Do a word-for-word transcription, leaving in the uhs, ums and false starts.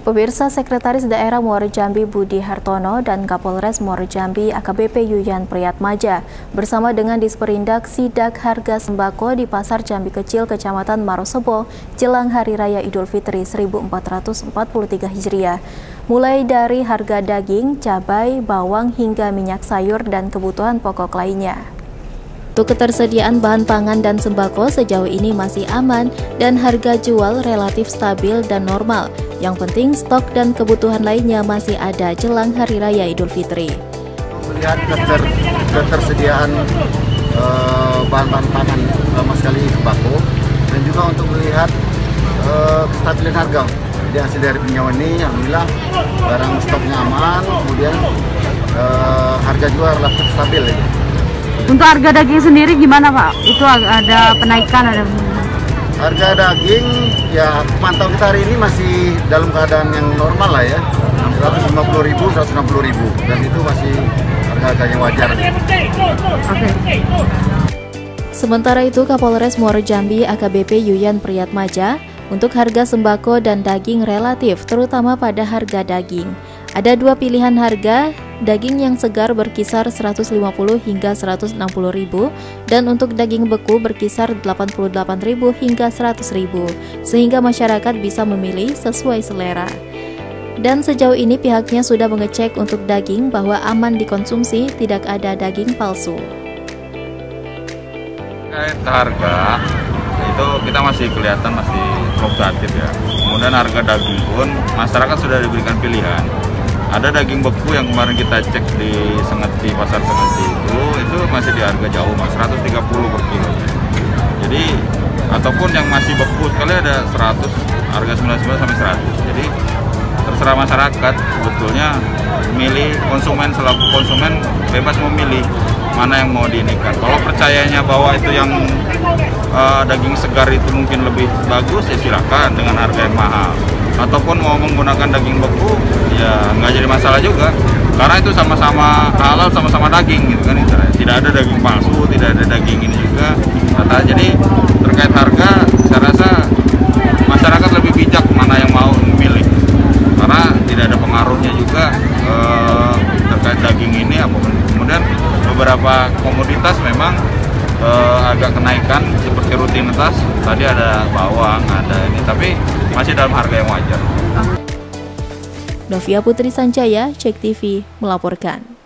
Pemirsa, Sekretaris Daerah Muara Jambi Budi Hartono dan Kapolres Muara Jambi A K B P Yuyan Priyatmaja bersama dengan Disperindak sidak harga sembako di Pasar Jambi Kecil, Kecamatan Marosebo, jelang Hari Raya Idul Fitri seribu empat ratus empat puluh tiga Hijriah. Mulai dari harga daging, cabai, bawang, hingga minyak sayur dan kebutuhan pokok lainnya. Untuk ketersediaan bahan pangan dan sembako sejauh ini masih aman dan harga jual relatif stabil dan normal. Yang penting stok dan kebutuhan lainnya masih ada jelang Hari Raya Idul Fitri. Melihat keter, ketersediaan uh, bahan-bahan pangan sama sekali sembako, dan juga untuk melihat uh, kestabilan harga. Jadi hasil dari peninjauan ini, alhamdulillah barang stoknya aman, kemudian uh, harga juga relatif stabil. Ya. Untuk harga daging sendiri gimana Pak? Itu ada penaikan, ada harga daging ya pantau kita hari ini masih dalam keadaan yang normal lah ya, seratus lima puluh ribu, seratus enam puluh ribu, dan itu masih harga-harga yang wajar. Oke. Sementara itu, Kapolres Muara Jambi A K B P Yuyan Priyatmaja untuk harga sembako dan daging relatif, terutama pada harga daging. Ada dua pilihan harga, daging yang segar berkisar seratus lima puluh hingga seratus enam puluh ribu, dan untuk daging beku berkisar delapan puluh delapan ribu hingga seratus ribu, sehingga masyarakat bisa memilih sesuai selera. Dan sejauh ini pihaknya sudah mengecek untuk daging bahwa aman dikonsumsi, tidak ada daging palsu. Terkait harga, itu kita masih kelihatan masih fluktuatif ya. Kemudian harga daging pun masyarakat sudah diberikan pilihan. Ada daging beku yang kemarin kita cek di Sengeti, Pasar Sengeti itu, itu masih di harga jauh mas, seratus tiga puluh per kilo. Jadi, ataupun yang masih beku sekali ada seratus, harga sembilan puluh sembilan sampai seratus. Jadi, terserah masyarakat sebetulnya milih, konsumen selaku konsumen bebas memilih mana yang mau diinikan. Kalau percayanya bahwa itu yang uh, daging segar itu mungkin lebih bagus, ya silakan dengan harga yang mahal. Ataupun mau menggunakan daging beku, ya nggak jadi masalah juga, karena itu sama-sama halal, sama-sama daging gitu kan. Tidak ada daging palsu, tidak ada daging ini juga. Kata jadi terkait harga, saya rasa masyarakat lebih bijak mana yang mau memilih, karena tidak ada pengaruhnya juga eh, terkait daging ini. Apapun kemudian beberapa komoditas memang eh, agak kenaikan seperti rutinitas. Tadi ada bawang, ada ini, tapi masih dalam harga yang wajar. Novia Putri Sanjaya, Cek T V, melaporkan.